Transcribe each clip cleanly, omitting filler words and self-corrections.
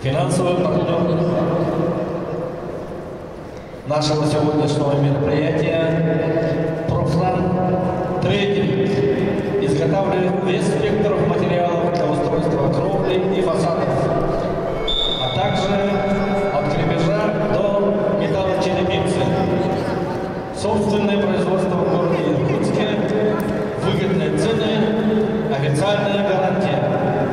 Финансовый партнер нашего сегодняшнего мероприятия «Профлан Трейдинг» изготавливает весь спектр материалов для устройства кровли и фасадов, а также от крепежа до металлочерепицы. Собственное производство в городе Иркутске, выгодные цены, официальная гарантия.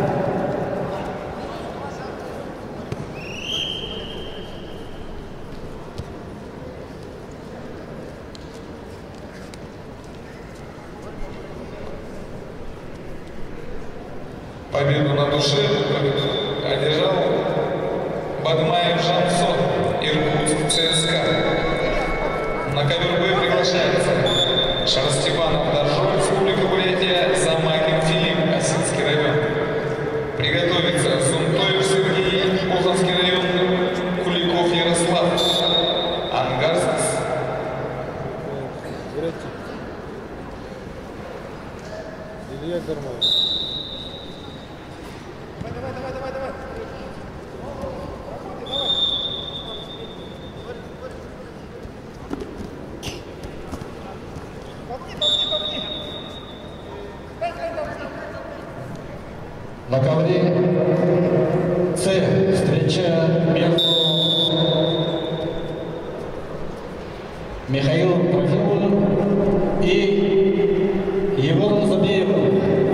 Победу на душе одержал Бадмаев Жансон, Иркутск, ЦСКА. На ковер Б приглашается Шарстепанов Доржо, Республика Бурятия, Замакин Филипп, Осинский район. Приготовиться Сунтоев Сергей, Ползанский район, Куликов Ярослав, Ангарск. Илья Гармонов. Давай. На ковре С встреча между Михаилом Трофимовым и Егором Забеевым.